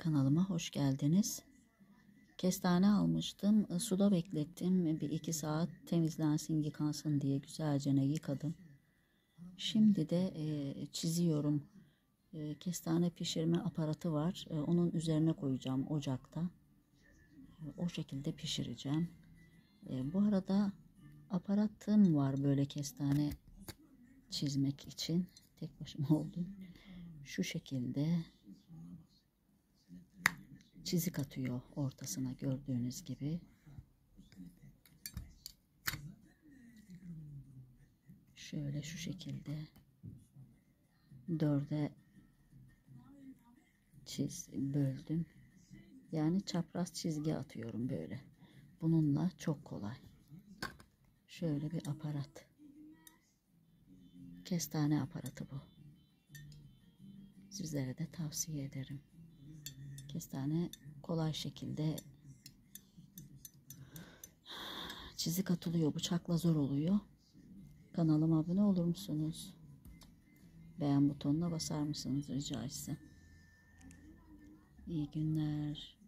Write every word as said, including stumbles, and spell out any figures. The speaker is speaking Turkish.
Kanalıma hoş geldiniz. Kestane almıştım. Suda beklettim. Bir iki saat temizlensin, yıkansın diye güzelce yıkadım. Şimdi de e, çiziyorum. E, kestane pişirme aparatı var. E, onun üzerine koyacağım ocakta. E, o şekilde pişireceğim. E, bu arada aparatım var böyle kestane çizmek için. Tek başıma oldum. Şu şekilde çizik atıyor ortasına, gördüğünüz gibi. Şöyle şu şekilde dörde çiz böldüm. Yani çapraz çizgi atıyorum böyle. Bununla çok kolay. Şöyle bir aparat. Kestane aparatı bu. Sizlere de tavsiye ederim. Kestane kolay şekilde çizik atılıyor. Bıçakla zor oluyor. Kanalıma abone olur musunuz? Beğen butonuna basar mısınız rica etsem? İyi günler.